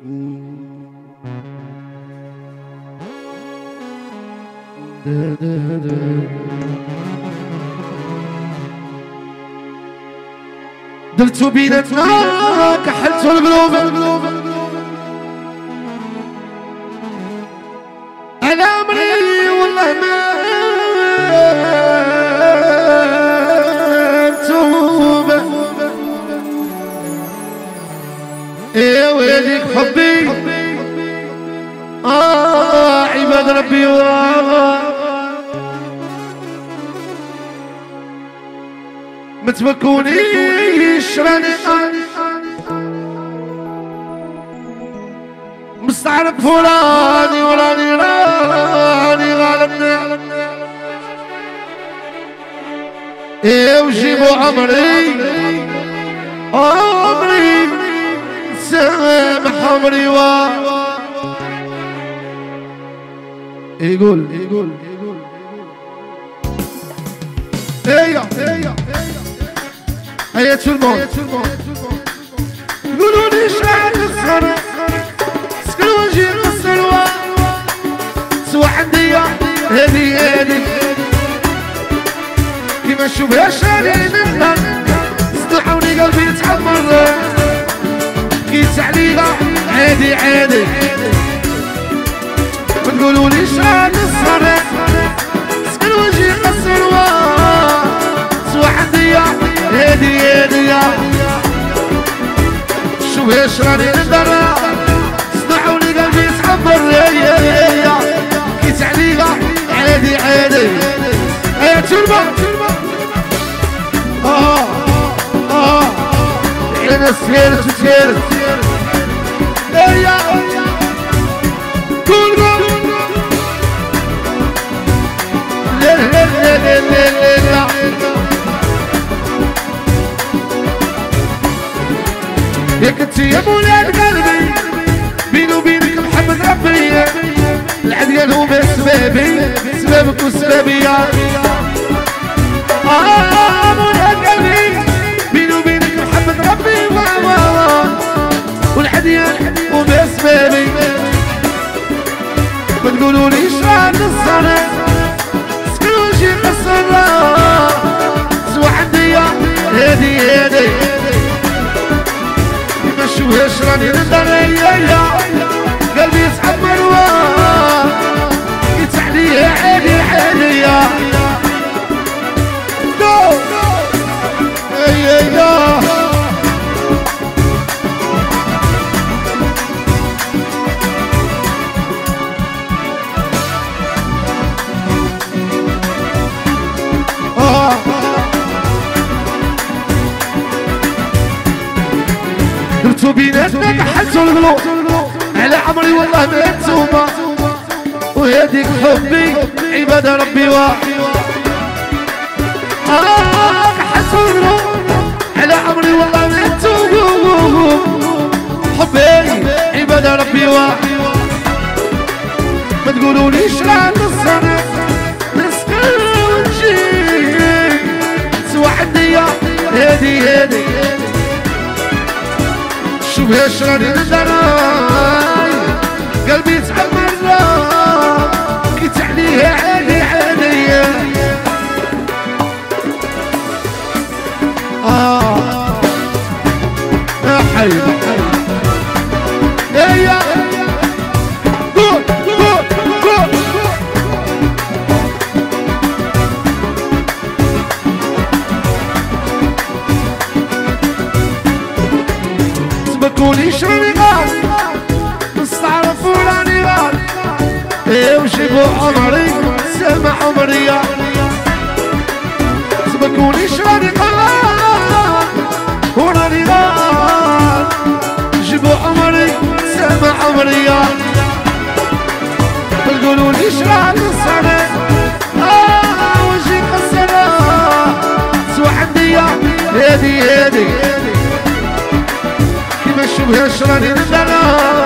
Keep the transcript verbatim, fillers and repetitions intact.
درتو بيناتنا كحلتو القلوب انا عمري والله ما توب. يا ويلك حبي اه عباد ربي ما تبكونيش راني مستعرف وراني وراني راني غالبني. ايه وجيبوا عمري عمري سامح عمري و يقول يقول يقول ايه ايه هيا الموت يقولوا لي شعر الصغر سكروا وجهي السلوى سوا عندي هذي هذي كيما نشوفها شارين النار صدحوني قلبي يتحمر كيس عليها عادي عادي. وتقولوا لي شعر الصغر سكروا وجهي السلوى سوا عندي هادي هادي شو ايش راني ندرى صدحوني قلبي يتحمر يا يا يا كيس عليها عادي عادي. يا تربة اه اه انا سيرت سيرت يا قول قول لا لا لا لا لا يا كنتي يا مولاد قلبي بيني وبينك محمد ربي العديان هو بسبابي سبابك وسبابي اه مولاد قلبي بيني وبينك محمد ربي والعديان هو بسبابي. ما تقولوليش راه نصنا سكروا شي قصرة سوا عندي هادي هادي شوهاش راني ندري يا قلبي يسحب مروان يتعليها عالي عالي يا نو يا يا درتو بيناتنا كحلتو القلوب على عمري والله ما انتوما وهاديك حبي عباد ربي واحد اه كحلتو القلوب على عمري والله ما انتوما حبي عباد ربي واحد. ما تقولوليش راه نصنا نسكر ونجي سوا عندي هادي هادي شوفهاش راني ندراي قلبي يتحمر كيت عليها عادي عادي اه يا حي يا قول قول قول تبكونيش راني غالي نستعرفوا راني غالي ايه وجيبوا عمري سامح عمري تبكونيش راني غالي وراني غالي جيبوا عمري سامح عمري متقولوليش راني صنع اه وجهي قصرة سوا عندي هادي هادي ما شوفهاش راني ندرى